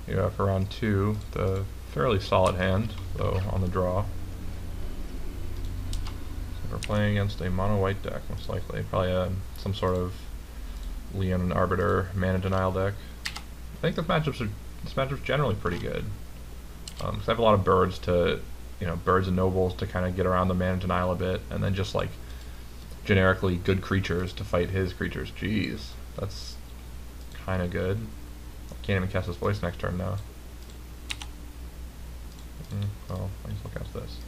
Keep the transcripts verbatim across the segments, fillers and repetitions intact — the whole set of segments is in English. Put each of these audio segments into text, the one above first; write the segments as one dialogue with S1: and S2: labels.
S1: you have for round two the fairly solid hand, though, on the draw. So we're playing against a mono-white deck, most likely. Probably uh, some sort of Leon and Arbiter mana denial deck. I think this matchup's are, this matchup's generally pretty good. Um, cause I have a lot of birds to, you know, birds and nobles to kind of get around the mana denial a bit, and then just like generically good creatures to fight his creatures. Jeez, that's kind of good. I can't even cast his voice next turn now. Mm, well, I guess I'll cast this.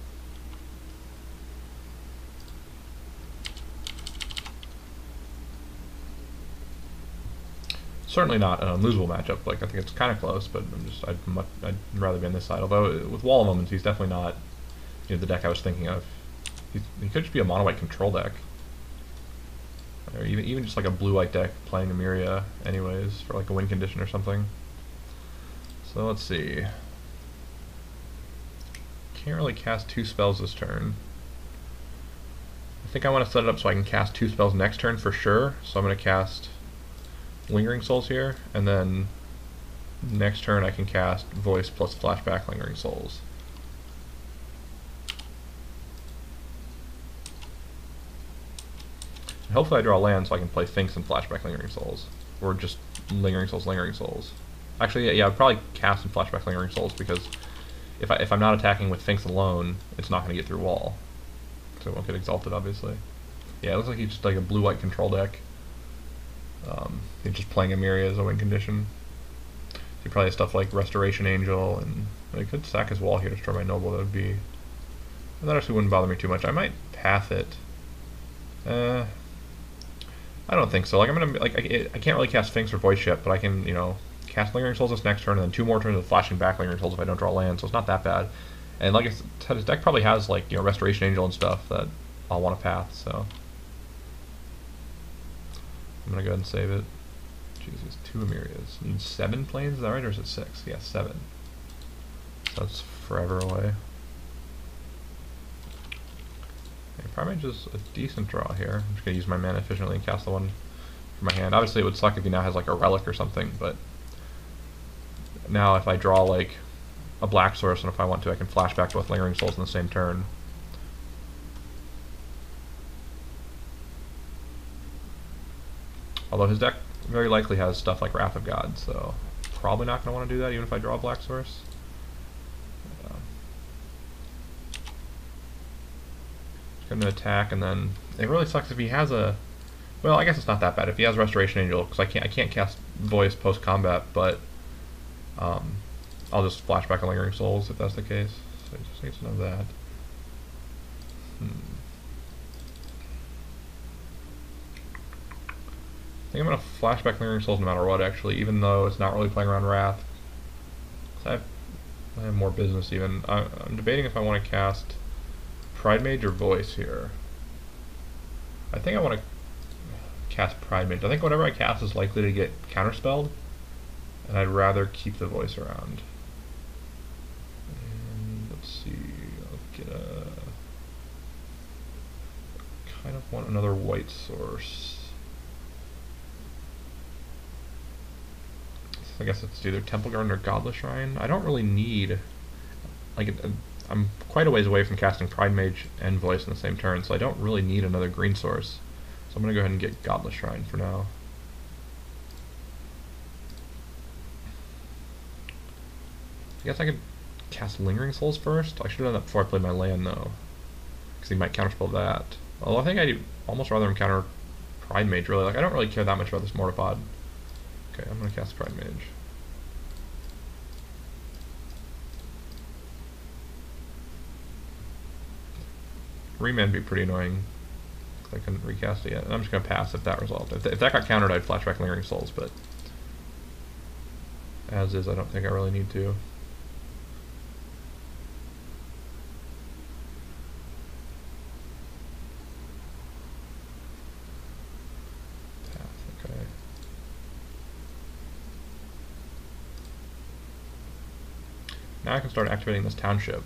S1: Certainly not an unlosable matchup. Like, I think it's kind of close, but I'm just I'd much, I'd rather be on this side. Although with Wall of Omens, he's definitely not, you know, the deck I was thinking of. He's, he could just be a mono white control deck, or even even just like a blue white deck playing Emiria, anyways, for like a win condition or something. So let's see. Can't really cast two spells this turn. I think I want to set it up so I can cast two spells next turn for sure. So I'm going to cast Lingering Souls here, and then next turn I can cast Voice plus Flashback Lingering Souls. And hopefully I draw land so I can play Finks and Flashback Lingering Souls, or just Lingering Souls, Lingering Souls. Actually, yeah, yeah I'd probably cast and Flashback Lingering Souls, because if, I, if I'm not attacking with Finks alone, it's not going to get through Wall. So it won't get exalted, obviously. Yeah, it looks like he's just like a blue-white control deck. Um, he's just playing Emiria as a win condition. He probably has stuff like Restoration Angel, and he could sack his wall here to destroy my noble. That would be... That actually wouldn't bother me too much. I might path it. Uh, I don't think so. Like I'm gonna like I, I can't really cast Finks or Voice yet, but I can, you know, cast Lingering Souls this next turn, and then two more turns of flashing back Lingering Souls if I don't draw land. So it's not that bad. And like I said, his deck probably has like, you know, Restoration Angel and stuff that I'll want to path. So I'm gonna go ahead and save it. Jesus, two Emirias. Need seven planes, is that right, or is it six? Yeah, seven. So that's forever away. Okay, Primage is a decent draw here. I'm just gonna use my mana efficiently and cast the one from my hand. Obviously it would suck if he now has like a relic or something, but now if I draw like a black source, and if I want to I can flash back both Lingering Souls in the same turn. Although his deck very likely has stuff like Wrath of God, so probably not going to want to do that even if I draw a black source. Uh, going to attack, and then it really sucks if he has a... Well, I guess it's not that bad if he has Restoration Angel, because I can't I can't cast Voice post combat, but um, I'll just flash back a Lingering Souls if that's the case. So I just need to know that. Hmm. I think I'm going to flashback Lingering Souls no matter what, actually, even though it's not really playing around Wrath. I have, I have more business even. I, I'm debating if I want to cast Pride Mage or Voice here. I think I want to cast Pride Mage. I think whatever I cast is likely to get counterspelled, and I'd rather keep the Voice around. And let's see, I'll get a... kind of want another white source. I guess it's either Temple Garden or Godless Shrine. I don't really need, like, uh, I'm quite a ways away from casting Pride Mage and Voice in the same turn, so I don't really need another green source. So I'm going to go ahead and get Godless Shrine for now. I guess I could cast Lingering Souls first. I should have done that before I played my land, though, because he might counterspell that. Although I think I'd almost rather him counter Pride Mage, really. Like, I don't really care that much about this Mortipod. Okay, I'm going to cast Pride Mage. Remand would be pretty annoying, because I couldn't recast it yet. And I'm just going to pass if that resolved. If, th if that got countered, I'd flashback Lingering Souls, but as is, I don't think I really need to. Path, okay. Now I can start activating this township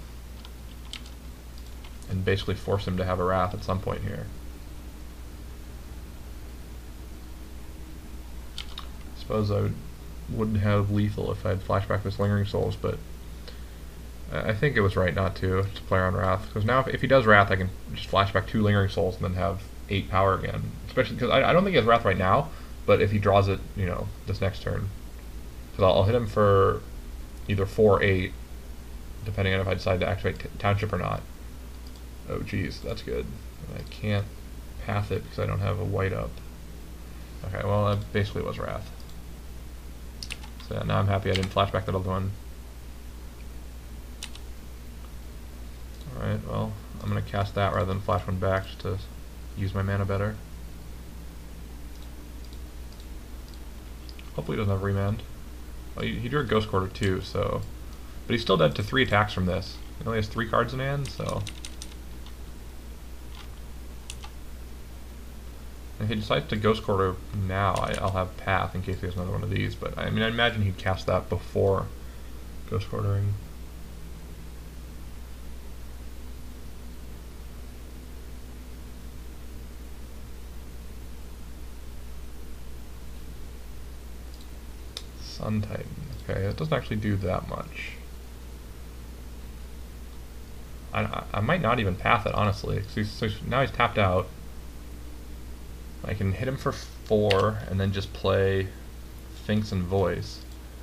S1: and basically force him to have a Wrath at some point here. Suppose I would would have lethal if I had flashback this Lingering Souls, but I think it was right not to, to play around Wrath. Because now if, if he does Wrath, I can just flashback two Lingering Souls and then have eight power again. Especially because I, I don't think he has Wrath right now, but if he draws it, you know, this next turn. Because I'll, I'll hit him for either four or eight, depending on if I decide to activate t Township or not. Oh geez, that's good. I can't path it because I don't have a white up. Okay, well that basically was Wrath. So yeah, now I'm happy I didn't flashback that other one. Alright, well, I'm going to cast that rather than flash one back just to use my mana better. Hopefully he doesn't have remand. Oh, he, he drew a Ghost Quarter too, so... But he's still dead to three attacks from this. He only has three cards in hand, so... If he decides to Ghost Quarter now, I, I'll have Path in case he has another one of these, but I mean, I imagine he'd cast that before Ghost Quartering. Sun Titan. Okay, it doesn't actually do that much. I, I, I might not even path it, honestly. So, he's, so now he's tapped out. I can hit him for four and then just play Finks and Voice.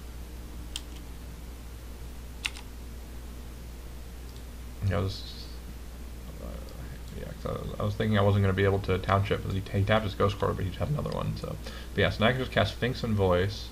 S1: I was, uh, yeah, cause I, was, I was thinking I wasn't going to be able to Township, because he, he tapped his Ghost Quarter, but he had another one. So, but yeah, so now I can just cast Finks and Voice,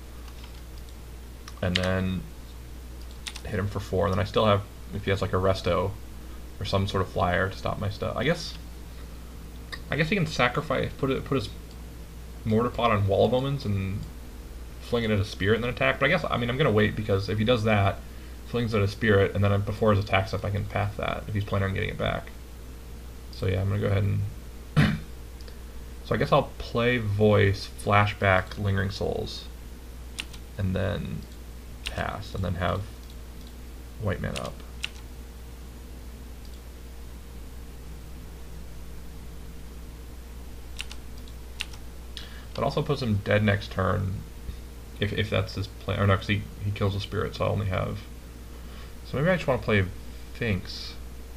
S1: and then hit him for four. And then I still have, if he has like a Resto or some sort of flyer to stop my stuff. I guess, I guess he can sacrifice, put it, put his Mortar Pot on Wall of Omens and fling it at a Spirit and then attack. But I guess, I mean, I'm gonna wait, because if he does that, flings it at a Spirit, and then I, before his attack step, I can path that if he's planning on getting it back. So yeah, I'm gonna go ahead and. So I guess I'll play Voice, flashback Lingering Souls, and then pass, and then have white man up. That also puts him dead next turn, if if that's his plan. Or no, because he, he kills a Spirit, so I only have... So maybe I just want to play Finks.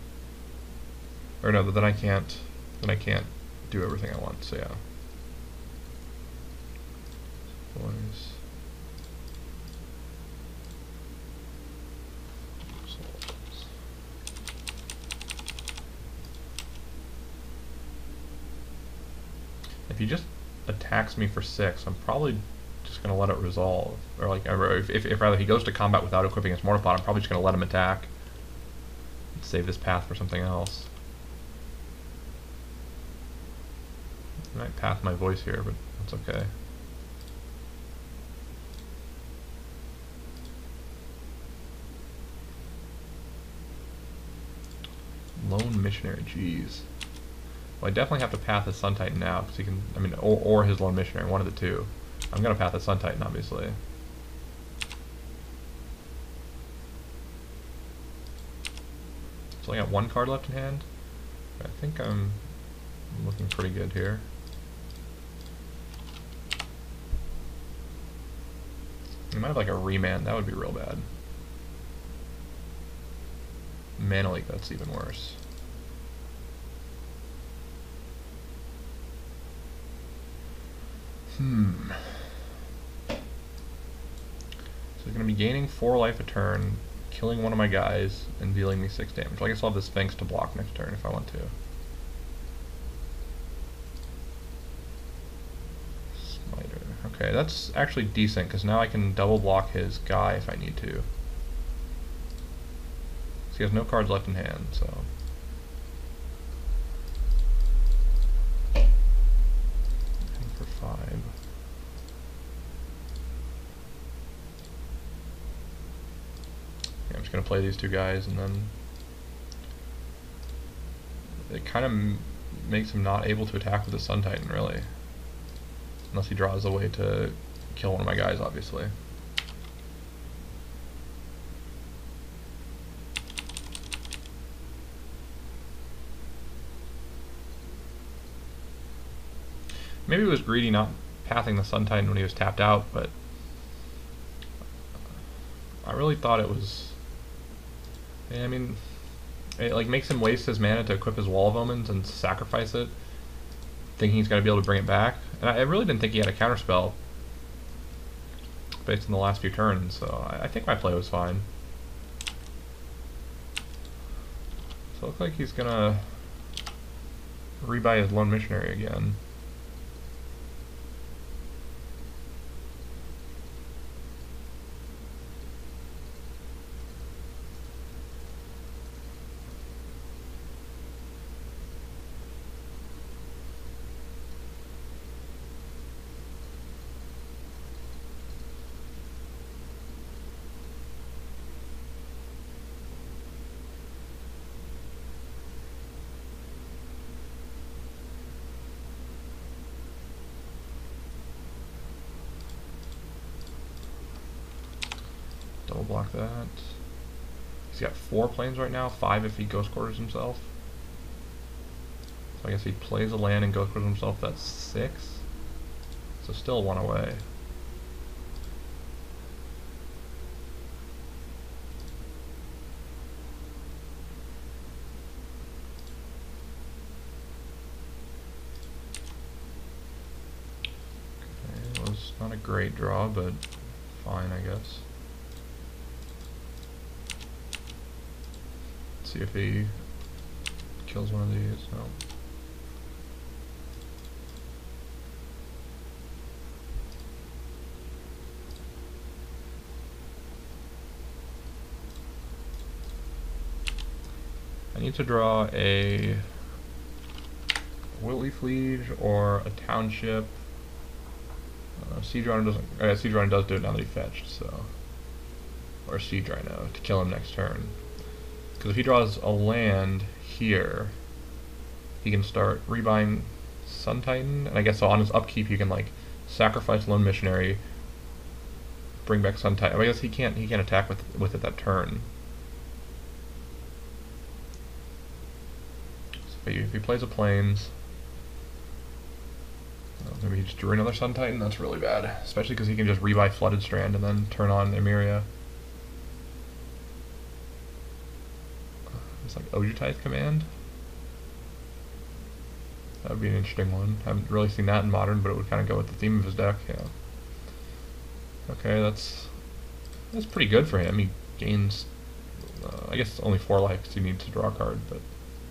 S1: Or no, but then I can't, then I can't do everything I want, so yeah. Boys. If he just attacks me for six, I'm probably just going to let it resolve. Or like, or if, if, if rather he goes to combat without equipping his Mortar Pot, I'm probably just going to let him attack. Save this path for something else. I might path my Voice here, but that's okay. Lone Missionary, jeez. Well, I definitely have to path his Sun Titan now, because he can, I mean, or, or his Lone Missionary, one of the two. I'm going to path his Sun Titan, obviously. So I got one card left in hand. I think I'm looking pretty good here. I might have like a Remand, that would be real bad. Mana Leak, that's even worse. Hmm. So he's going to be gaining four life a turn, killing one of my guys, and dealing me six damage. Well, I guess I'll have this Finks to block next turn if I want to. Smiter. Okay, that's actually decent, because now I can double block his guy if I need to. So he has no cards left in hand, so... Five. Yeah, I'm just going to play these two guys, and then it kind of m makes him not able to attack with the Sun Titan, really. Unless he draws a way to kill one of my guys, obviously. Maybe he was greedy not pathing the Sun Titan when he was tapped out, but I really thought it was... I mean, it like makes him waste his mana to equip his Wall of Omens and sacrifice it, thinking he's going to be able to bring it back. And I, I really didn't think he had a counterspell based on the last few turns, so I, I think my play was fine. So it looks like he's going to rebuy his Lone Missionary again. Double block that. He's got four planes right now, five if he ghost quarters himself. So I guess he plays a land and ghost quarters himself, that's six. So still one away. Okay, it was not a great draw, but fine, I guess. See if he kills one of these. No. I need to draw a Wiltleaf Liege or a Township. Uh, Siege Runner doesn't. Uh, Siege Runner does do it now that he fetched, so. Or Siege Rhino to kill him next turn. Because if he draws a land here, he can start rebuying Sun Titan, and I guess so on his upkeep he can like sacrifice Lone Missionary, bring back Sun Titan. I guess he can't he can't attack with with it that turn. So if he plays a Plains, uh, maybe he just drew another Sun Titan. That's really bad, especially because he can just rebuy Flooded Strand and then turn on Emeria. It's like Ojutithe Command. That would be an interesting one. I haven't really seen that in Modern, but it would kind of go with the theme of his deck. Yeah. Okay, that's that's pretty good for him. He gains, uh, I guess, only four life because he needs to draw a card. But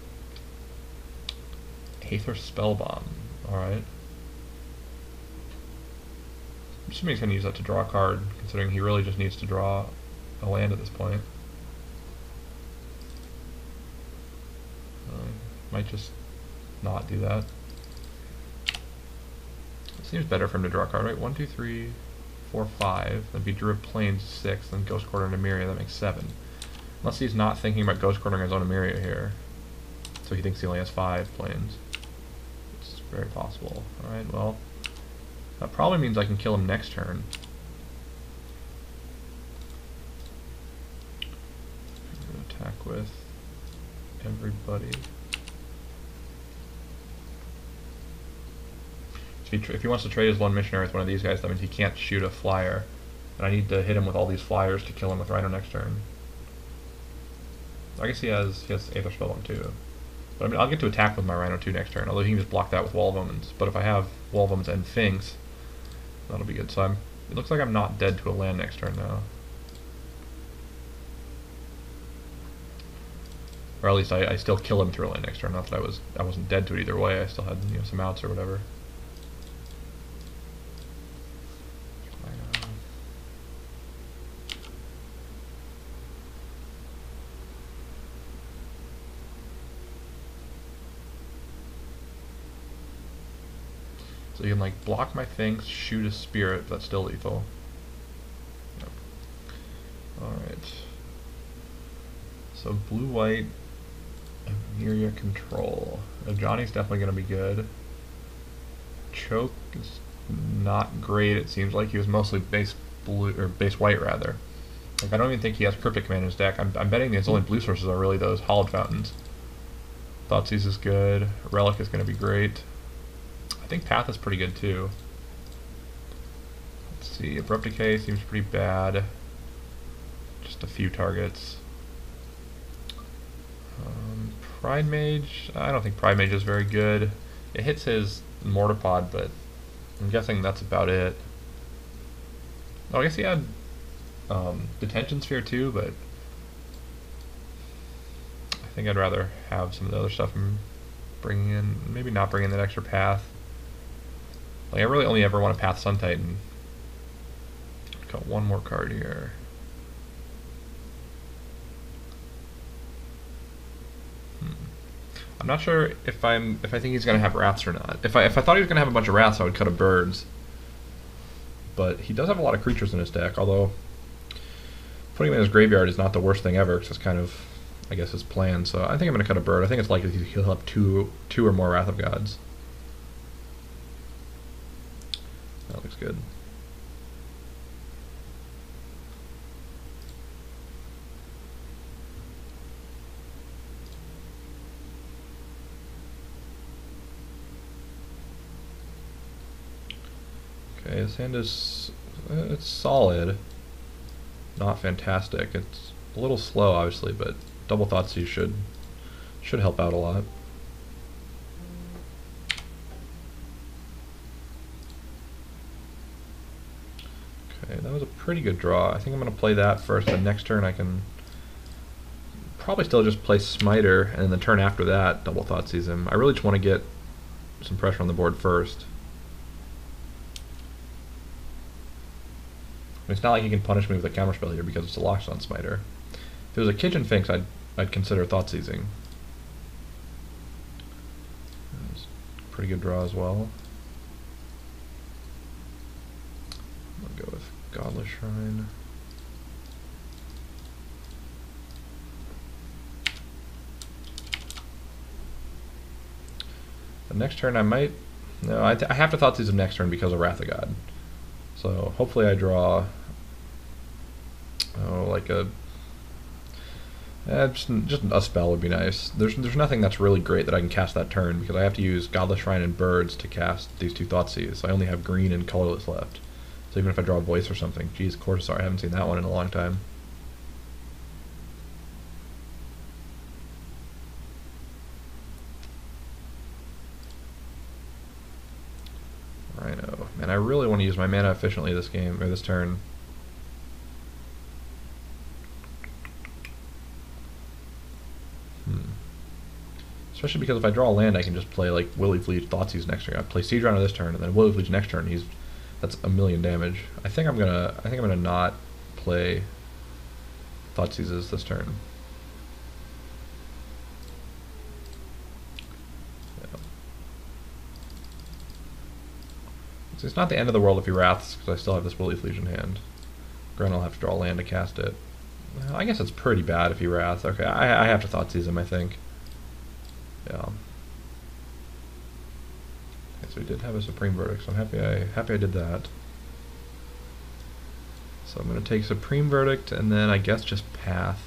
S1: Aether Spellbomb. All right. I'm assuming he's going to use that to draw a card, considering he really just needs to draw a land at this point. Might just not do that. It seems better for him to draw a card, right? One, two, three, four, five. Then be Druid Plains six, then Ghost Quarter and Emeria, that makes seven. Unless he's not thinking about Ghost Quartering his own Emeria here. So he thinks he only has five planes. It's very possible. Alright, well, that probably means I can kill him next turn. I'm gonna attack with everybody. If he, if he wants to trade his Lone Missionary with one of these guys, that means he can't shoot a flyer. And I need to hit him with all these flyers to kill him with Rhino next turn. I guess he has he has Aether Spellbomb too. But I mean, I'll get to attack with my Rhino too next turn, although he can just block that with Wall of Omens. But if I have Wall of Omens and Finks, that'll be good. So I'm, it looks like I'm not dead to a land next turn now. Or at least I, I still kill him through a land next turn. Not that I was I wasn't dead to it either way. I still had, you know, some outs or whatever. So you can like block my Finks, shoot a Spirit, but that's still lethal. Yep. Alright. So blue white, Emeria control. Uh, Johnny's definitely gonna be good. Choke is not great, it seems like. He was mostly base blue or base white rather. Like I don't even think he has Cryptic Command in his deck. I'm I'm betting his only blue sources are really those Hollowed Fountains. Thoughtseize is good. Relic is gonna be great. I think Path is pretty good too. Let's see, Abrupt Decay seems pretty bad. just a few targets. Um, Pride Mage, I don't think Pride Mage is very good. It hits his Mortar Pod, but I'm guessing that's about it. Oh, I guess he had um, Detention Sphere too, but I think I'd rather have some of the other stuff I'm bringing in. Maybe not bring in that extra path. Like, I really only ever want to path Sun Titan. Got one more card here. Hmm. I'm not sure if I'm if I think he's gonna have Wraths or not. If I if I thought he was gonna have a bunch of Wraths, I would cut a Birds. But he does have a lot of creatures in his deck, although putting him in his graveyard is not the worst thing ever, because it's kind of, I guess, his plan. So I think I'm going to cut a Bird. I think it's likely he'll have two two or more Wrath of Gods. That looks good. Okay, his hand is, it's solid, not fantastic. It's a little slow, obviously, but Double Thoughtseize should should help out a lot. Okay, that was a pretty good draw. I think I'm going to play that first, and next turn I can probably still just play Smiter, and then the turn after that, Double Thoughtseize him. I really just want to get some pressure on the board first. It's not like he can punish me with a counterspell here because it's a Lockstone Smiter. If it was a Kitchen Finks, I'd, I'd consider Thoughtseizing. That's a pretty good draw as well. I'll go with Godless Shrine. The next turn I might... No, I, I have to Thoughtseize him next turn because of Wrath of God. So hopefully I draw... Oh, like a... Eh, just, just a spell would be nice. There's there's nothing that's really great that I can cast that turn, because I have to use Godless Shrine and Birds to cast these two Thoughtseize. I only have green and colorless left. So even if I draw a Voice or something... Geez, Cortisar, I haven't seen that one in a long time. Rhino. Man, I really want to use my mana efficiently this game, or this turn. Hmm. Especially because if I draw a land, I can just play like Willy Fleet Thoughtseize next turn. I play Siege Runner this turn, and then Willy Fleet next turn. He's that's a million damage. I think I'm gonna. I think I'm gonna not play Thoughtseizes this turn. So it's not the end of the world if he Wraths, because I still have this Willy Fleet in hand. Granted, I'll have to draw a land to cast it. Well, I guess it's pretty bad if he Wraths. Okay, I, I have to Thoughtseize him, I think. Yeah. Okay, so he did have a Supreme Verdict, so I'm happy I happy I did that. So I'm going to take Supreme Verdict, and then I guess just Path.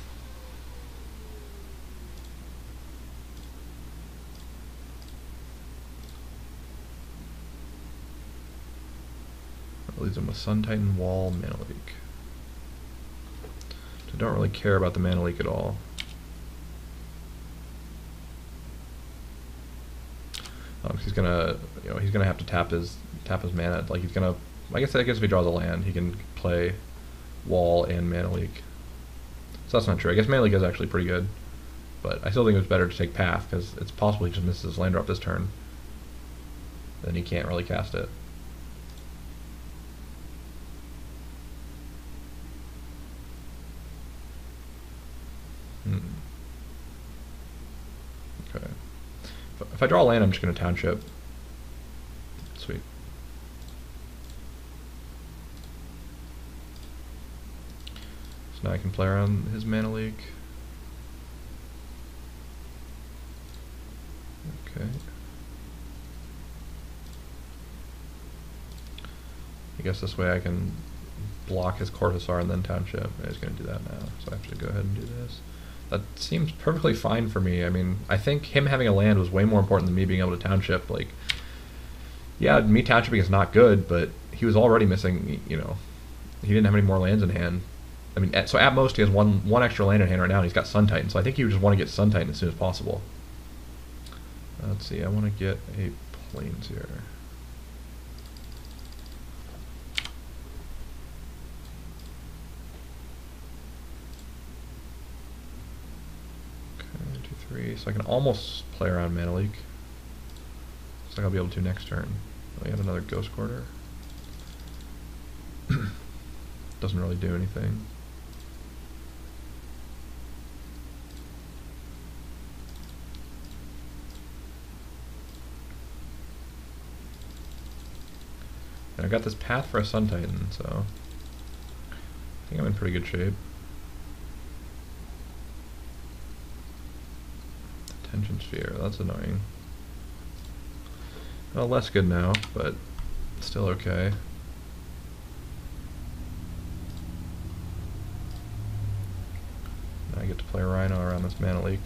S1: Leaves him with Sun Titan, Wall, Mana Leak. I don't really care about the Mana Leak at all. Um, he's gonna, you know, he's gonna have to tap his tap his mana. Like he's gonna, I guess, I guess if he draws a land, he can play Wall and Mana Leak. So that's not true. I guess Mana Leak is actually pretty good, but I still think it was better to take Path because it's possible he just misses his land drop this turn. Then he can't really cast it. Hmm. Okay. If, if I draw a land, I'm just going to Township. Sweet. So now I can play around his Mana Leak. Okay. I guess this way I can block his Cortisar and then Township. I was going to do that now, so I have to go ahead and do this. That seems perfectly fine for me. I mean, I think him having a land was way more important than me being able to Township. Like, yeah, me Townshipping is not good, but he was already missing, you know, he didn't have any more lands in hand. I mean, at, so at most he has one one extra land in hand right now, and he's got Sun Titan. So I think you just want to get Sun Titan as soon as possible. Uh, let's see. I want to get a plains here. Okay, two, three. So I can almost play around Mana Leak. Looks like I'll be able to next turn. I got another Ghost Quarter. Doesn't really do anything. And I got this path for a Sun Titan, so I think I'm in pretty good shape. Tension Sphere, that's annoying. Well, less good now, but still okay. Now I get to play Rhino around this Mana Leak.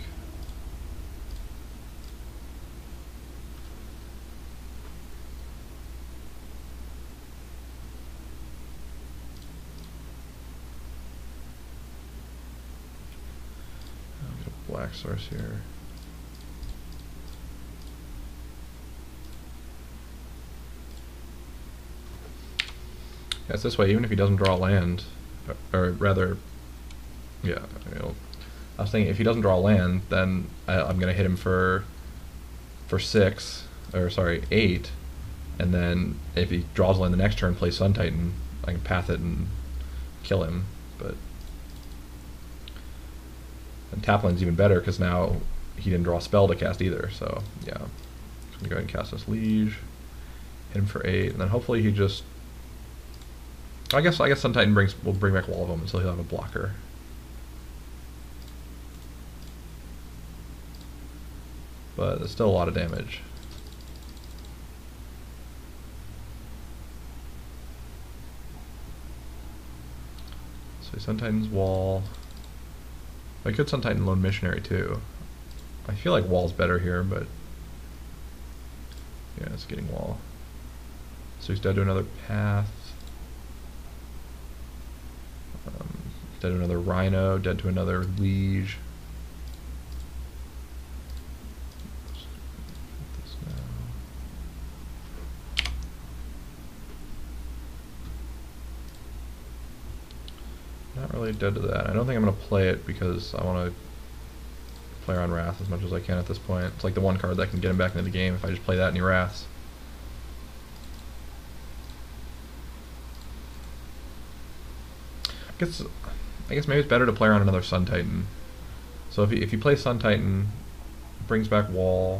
S1: I'll get a black source here. Yeah, it's this way, even if he doesn't draw land, or, or rather, yeah, you know, I was thinking if he doesn't draw land, then I, I'm going to hit him for for six, or sorry, eight, and then if he draws land the next turn, play Sun Titan, I can path it and kill him, but and tap land's even better because now he didn't draw a spell to cast either, so yeah. I'm going to go ahead and cast this Liege, hit him for eight, and then hopefully he just I guess I guess Sun Titan brings will bring back Wall of Omens, so he'll have a blocker. But it's still a lot of damage. So Sun Titan's Wall. I could Sun Titan Lone Missionary too. I feel like Wall's better here, but yeah, it's getting Wall. So he's dead to another path. Um, dead to another Rhino, dead to another Liege. Not really dead to that. I don't think I'm going to play it because I want to play around Wrath as much as I can at this point. It's like the one card that can get him back into the game if I just play that and he Wraths. I guess, I guess maybe it's better to play around another Sun Titan. So if you, if you play Sun Titan, brings back Wall,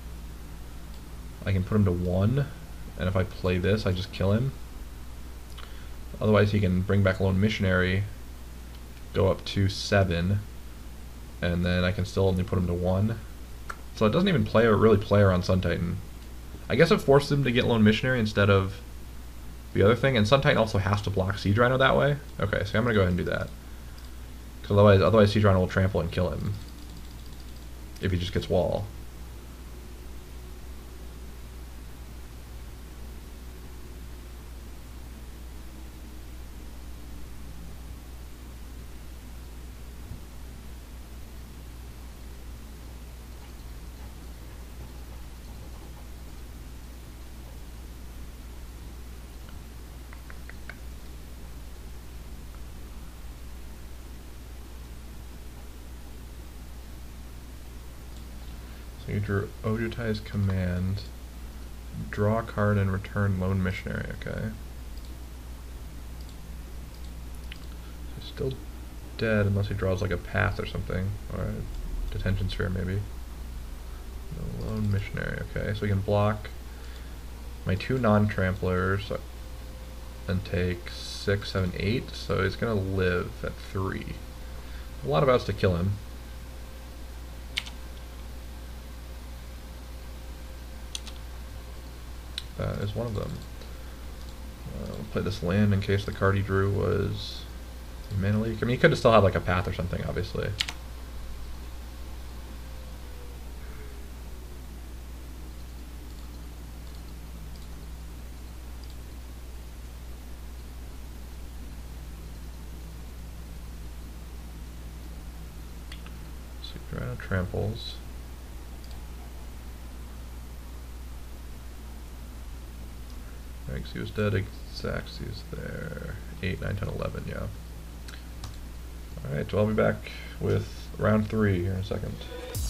S1: I can put him to one, and if I play this, I just kill him. Otherwise, he can bring back Lone Missionary, go up to seven, and then I can still only put him to one. So it doesn't even play or really play around Sun Titan. I guess it forces him to get Lone Missionary instead of the other thing, and Sun Titan also has to block Siege Rhino that way. Okay, so I'm gonna go ahead and do that. Because otherwise, otherwise Siege Rhino will trample and kill him if he just gets Wall. So you drew Ojutai's Command, draw a card and return Lone Missionary, okay. He's still dead unless he draws like a Path or something, or a Detention Sphere maybe. No, Lone Missionary, okay, so we can block my two non-tramplers and take six, seven, eight, so he's gonna live at three. A lot of outs to kill him. That is one of them. Uh, we'll play this land in case the card he drew was Mana Leak. I mean, he could have still had like a Path or something, obviously. See, right on tramples. Thanks, he was dead, exact, he was there. eight, nine, ten, eleven, yeah. Alright, so I'll be back with round three here in a second.